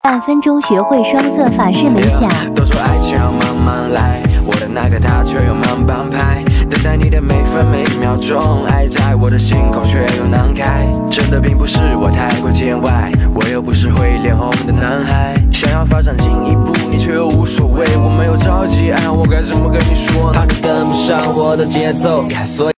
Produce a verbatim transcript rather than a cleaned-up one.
半分钟学会双色法式美甲。 都说爱情要慢慢来，我的那个他却又慢半拍，等待你的每分每秒钟，爱在我的心口却又难开。真的并不是我太过见外，我又不是会脸红的男孩，想要发展进一步，你却又无所谓。我没有着急，爱我该怎么跟你说呢？怕你跟不上我的节奏，所以。